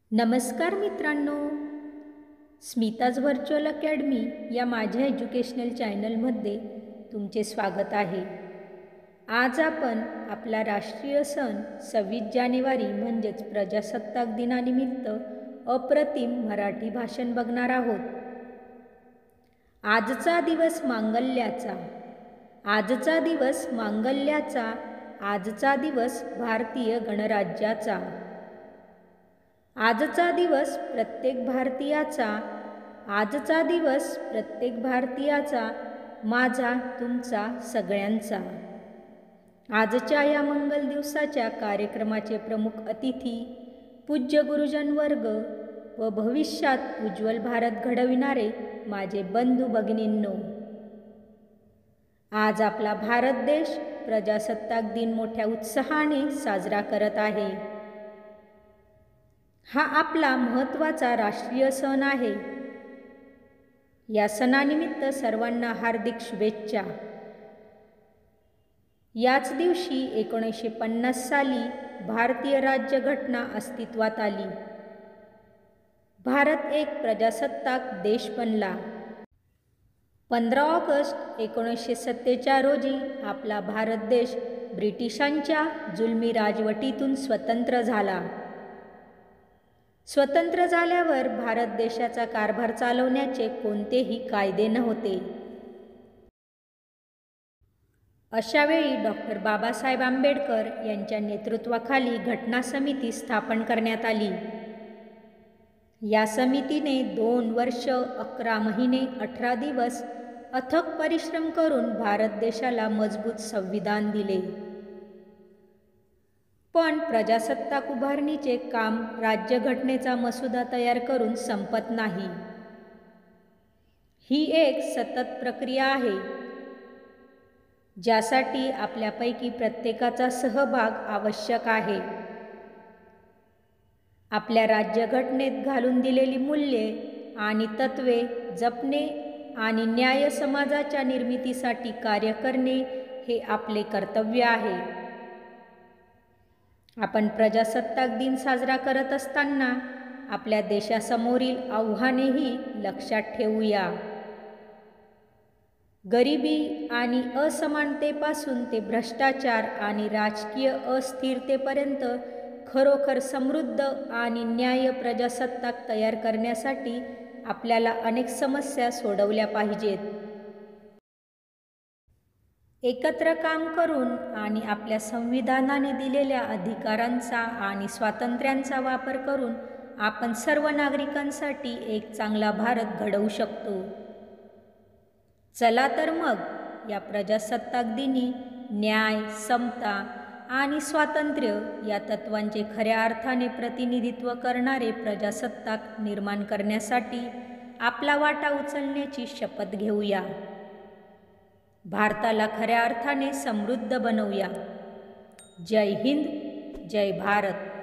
नमस्कार मित्रांनो, Smita's virtual academy या माझ्या एज्युकेशनल चॅनलमध्ये तुमचे स्वागत आहे। आज आपण आपला राष्ट्रीय सण 26 जानेवारी म्हणजेच प्रजासत्ताक दिनानिमित्त अप्रतिम मराठी भाषण बघणार आहोत। आजचा दिवस मांगल्याचा, आजचा दिवस मांगल्याचा, आजचा दिवस भारतीय गणराज्याचा, आजचा दिवस प्रत्येक भारतीयाचा, आजचा दिवस प्रत्येक भारतीयाचा, माझा तुमचा सगळ्यांचा। आजच्या या मंगल दिवसाच्या कार्यक्रमाचे प्रमुख अतिथी पूज्य गुरुजन वर्ग व भविष्यात उज्ज्वल भारत घडविणारे माझे बंधू भगिनींनो। आज आपला भारत देश प्रजासत्ताक दिन मोठ्या उत्साहाने साजरा करत आहे। हा आपला महत्त्वाचा राष्ट्रीय सण आहे। या सणानिमित्त सर्वांना हार्दिक शुभेच्छा। याच दिवशी 1950 साली भारतीय राज्यघटना अस्तित्वात आली। भारत एक प्रजासत्ताक देश बनला। 15 ऑगस्ट 1947 रोजी आपला भारत देश ब्रिटिशांच्या जुलमी राजवटीतून स्वतंत्र झाला। स्वतंत्र झाल्यावर भारत देशाचा कारभार चालवण्याचे कोणतेही कायदे नव्हते। अशावेळी डॉक्टर बाबासाहेब आंबेडकर यांच्या नेतृत्वाखाली घटना समिती स्थापन करण्यात आली। या समितीने 2 वर्ष 11 महिने 18 दिवस अथक परिश्रम करून भारत देशाला मजबूत संविधान दिले। पण प्रजासत्ताक उभारणीचे काम राज्यघटनेचा मसुदा तयार करून संपत नाही। ही एक सतत प्रक्रिया आहे, ज्यासाठी आपल्यापैकी प्रत्येकाचा सहभाग आवश्यक आहे। आपल्या राज्यघटनेत घालून दिलेली मूल्ये आणि तत्त्वे जपणे आणि न्याय समाजाच्या निर्मितीसाठी कार्य करणे हे आपले कर्तव्य आहे। आपण प्रजासत्ताक दिन साजरा करत असताना आपल्या देशासमोरील आव्हानेही लक्षात ठेवूया। गरिबी आणि असमानतेपासून ते भ्रष्टाचार आणि राजकीय अस्थिरतेपर्यंत खरोखर समृद्ध आणि न्याय्य प्रजासत्ताक तयार करण्यासाठी आपल्याला अनेक समस्या सोडवल्या पाहिजेत। एकत्र काम करून आणि आपल्या संविधानाने दिलेल्या अधिकारांचा आणि स्वातंत्र्यांचा वापर करून आपण सर्व नागरिकांसाठी एक चांगला भारत घडवू शकतो। चला तर मग या प्रजासत्ताक दिनी न्याय, समता आणि स्वातंत्र्य या तत्त्वांचे खऱ्या अर्थाने प्रतिनिधित्व करणारे प्रजासत्ताक निर्माण करण्यासाठी आपला वाटा उचलण्याची शपथ घेऊया। भारताला खऱ्या अर्थाने समृद्ध बनवूया। जय हिंद, जय भारत।